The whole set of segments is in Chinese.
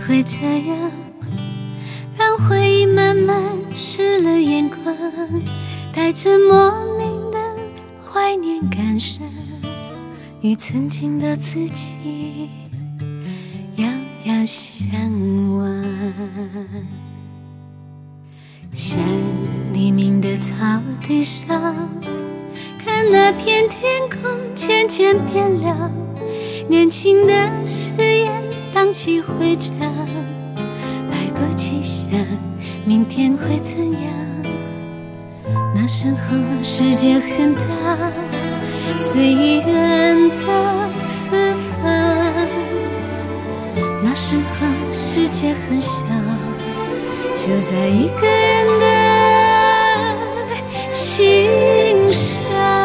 会这样，让回忆慢慢湿了眼眶，带着莫名的怀念感伤，与曾经的自己遥遥相望。像黎明的草地上，看那片天空渐渐变亮，年轻的誓言荡起回肠，来不及想明天会怎样。那时候世界很大，随意远走四方，那时候世界很小，就在一个人的心上。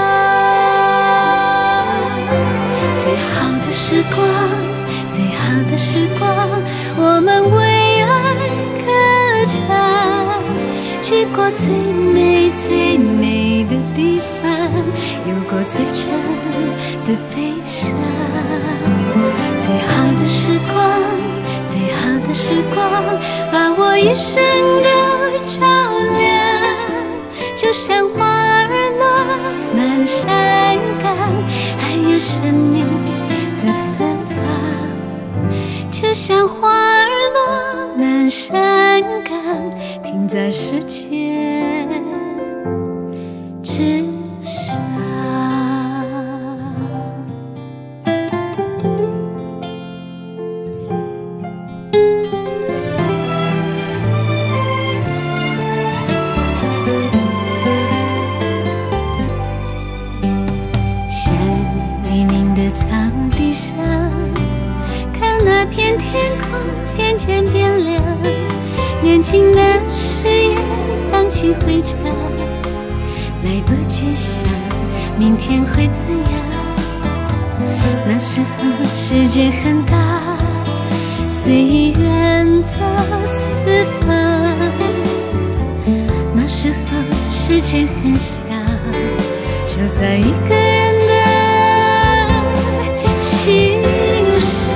最好的时光，最好的时光，我们为爱歌唱，去过最美最美的地方，有过最真的悲伤。最好的时光，最好的时光，把我一生都照亮，就像花儿落满山岗，还有生命的芬芳，就像花儿落满山岗，停在时间之上。像黎明的草地上，看那片天空渐渐变亮，年轻的誓言荡起回肠，来不及想明天会怎样。那时候世界很大，随意远走四方，那时候世界很小，就在一个人的心上。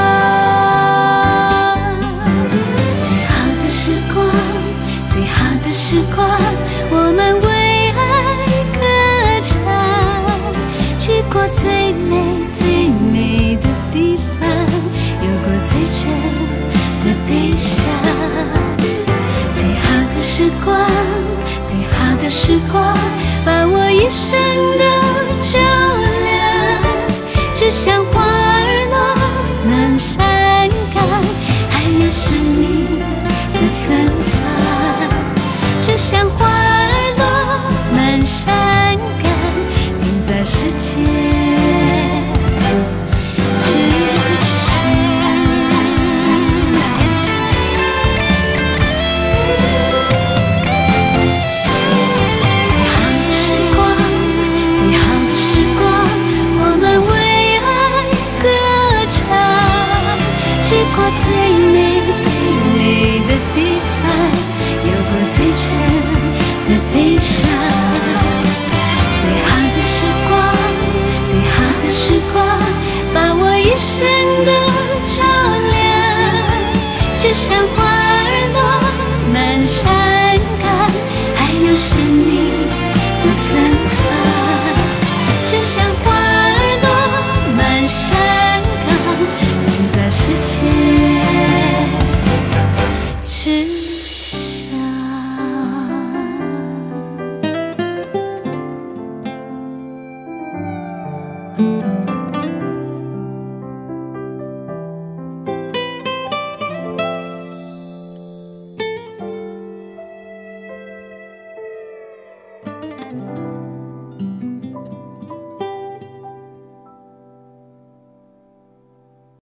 最好的时光，最好的时光，我们为爱歌唱，去过最美最美的地方，有过最真的悲伤。最好的时光，最好的时光，把我一生都照亮，就像